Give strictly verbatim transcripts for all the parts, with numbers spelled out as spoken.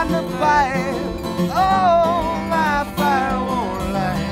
trying to fight. Oh, my fire won't light.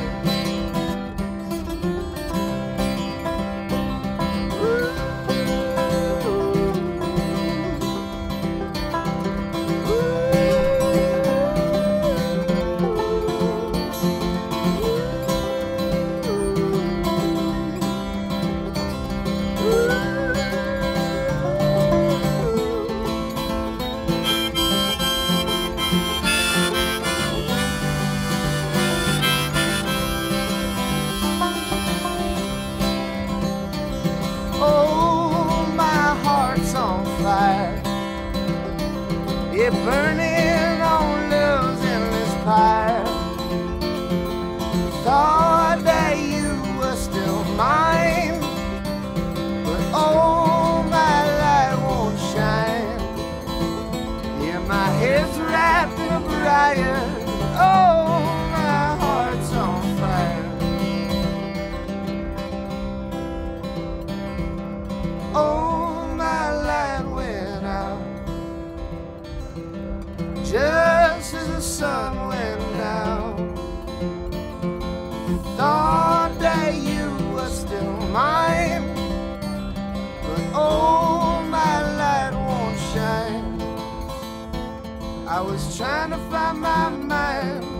Oh, my heart's on fire. It burning on love's endless pyre. Thought that you were still mine, but oh, my light won't shine. Yeah, my head's wrapped in a briar. Oh, my heart's on fire. Oh, my light went out just as the sun went down. Thought that you were still mine, but oh, my light won't shine. I was trying to find my mind.